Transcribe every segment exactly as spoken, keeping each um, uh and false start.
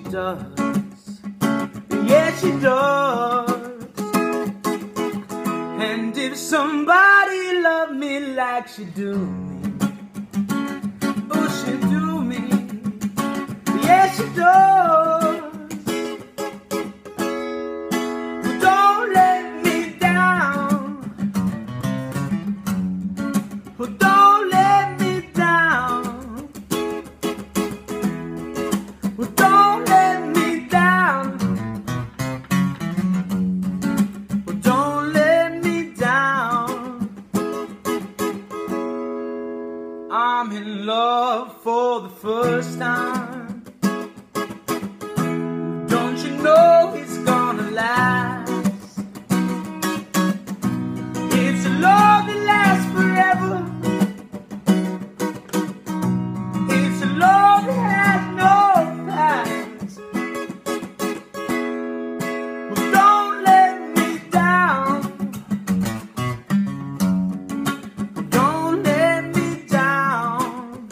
does. Yeah, she does. And if somebody loved me like she do me, oh, she do me. Yeah, she does. But don't let me down. But don't let me down. But don't let me down. But don't let me down. I'm in love for the first time. Don't you know it's gonna last? It's a love that lasts forever. It's a love that has no past. Well, don't let me down. Don't let me down.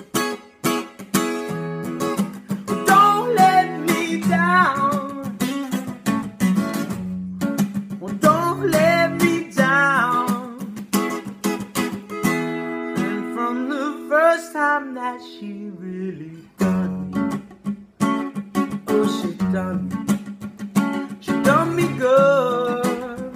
Don't let me down. Well, don't let me down. And from the first time that she really done me, oh, she done me, she done me good.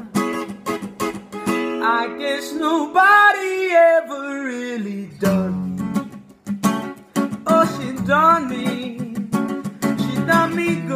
I guess nobody ever really done me. Oh, she done me, she done me good.